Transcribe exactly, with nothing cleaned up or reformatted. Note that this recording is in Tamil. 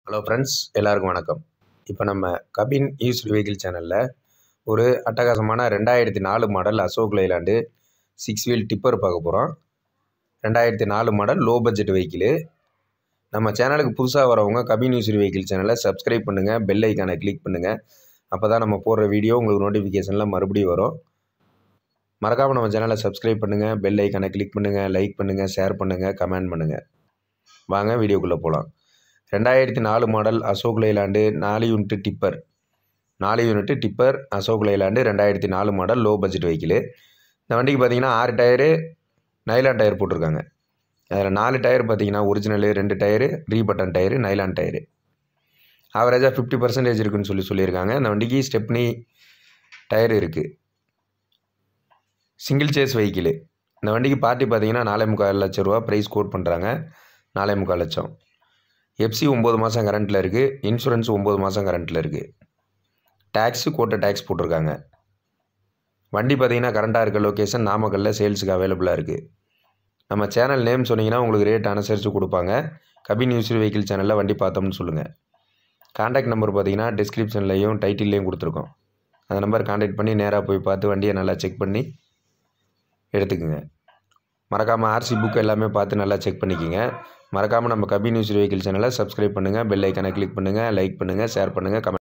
ஹலோ ஃப்ரெண்ட்ஸ், எல்லாருக்கும் வணக்கம். இப்போ நம்ம கபின் யூஸ்டு வெஹிக்கிள் சேனலில் ஒரு அட்டகாசமான ரெண்டாயிரத்தி நாலு model Ashok Leyland six wheel tipper பார்க்க போகிறோம். ரெண்டாயிரத்தி நாலு மாடல் லோ பட்ஜெட் வெஹிக்கிள். நம்ம சேனலுக்கு புதுசாக வரவங்க கபின் யூஸ்டு வெஹிக்கிள் சேனலை சப்ஸ்கிரைப் பண்ணுங்கள், பெல் ஐக்கானை கிளிக் பண்ணுங்கள். அப்போ தான் நம்ம போடுற வீடியோ உங்களுக்கு நோட்டிஃபிகேஷனில் மறுபடியும் வரும். மறக்காமல் நம்ம சேனலை சப்ஸ்கிரைப் பண்ணுங்கள், பெல் ஐக்கானை கிளிக் பண்ணுங்கள், லைக் பண்ணுங்கள், ஷேர் பண்ணுங்கள், கமெண்ட் பண்ணுங்கள். வாங்க வீடியோக்குள்ளே போகலாம். ரெண்டாயிரத்தி நாலு மாடல் அசோக் லைலாண்டு நாலு யூனிட்டு டிப்பர் நாலு யூனிட்டு டிப்பர் அசோக் லைலாண்டு ரெண்டாயிரத்தி நாலு மாடல் லோ பட்ஜெட் வெஹிக்கிள். இந்த வண்டிக்கு பார்த்தீங்கன்னா ஆறு டயரு நைலான் டயர் போட்டிருக்காங்க. அதில் நாலு டயர் பார்த்தீங்கன்னா ஒரிஜினலு, ரெண்டு டயரு ரீபட்டன் டயரு, நைலான் டயரு. ஆவரேஜாக ஃபிஃப்டி பர்சன்டேஜ் இருக்குதுன்னு சொல்லி சொல்லியிருக்காங்க. இந்த வண்டிக்கு ஸ்டெப்னி டயர் இருக்குது. Single chassis vehicle. இந்த வண்டிக்கு பார்ட்டி பார்த்தீங்கன்னா நாலே முக்கால் லட்சம் ரூபா ப்ரைஸ் கோட் பண்ணுறாங்க. நாலே முக்கால் லட்சம். எஃப்சி ஒம்பது மாதம் கரண்ட்டில் இருக்குது. இன்சூரன்ஸ் ஒம்பது மாதம் கரண்ட்டில் இருக்குது. டேக்ஸு கோட்டை டேக்ஸ் போட்டிருக்காங்க. வண்டி பார்த்திங்கன்னா கரண்ட்டாக இருக்க லொக்கேஷன் நாமக்கல்லில் சேல்ஸுக்கு அவைலபிளாக இருக்குது. நம்ம சேனல் நேம் சொன்னிங்கன்னா உங்களுக்கு ரேட் அனுசரித்து கொடுப்பாங்க. கபின் யூஸ்டு வெஹிக்கிள் சேனலில் வண்டி பார்த்தோம்னு சொல்லுங்கள். கான்டாக்ட் நம்பர் பார்த்திங்கன்னா டிஸ்கிரிப்ஷன்லேயும் டைட்டில்லையும் கொடுத்துருக்கோம். அந்த நம்பர் கான்டாக்ட் பண்ணி நேராக போய் பார்த்து வண்டியை நல்லா செக் பண்ணி எடுத்துக்குங்க. மறக்காமல் ஆர்சி புக் எல்லாமே பார்த்து நல்லா செக் பண்ணிக்கோங்க. மறக்காமல் நம்ம கபின் யூஸ்டு வெஹிக்கிள் சேனலை சப்ஸ்கிரைப் பண்ணுங்கள், பெல் ஐக்கானை கிளிக் பண்ணுங்கள், லைக் பண்ணுங்கள், ஷேர் பண்ணுங்கள், கமெண்ட்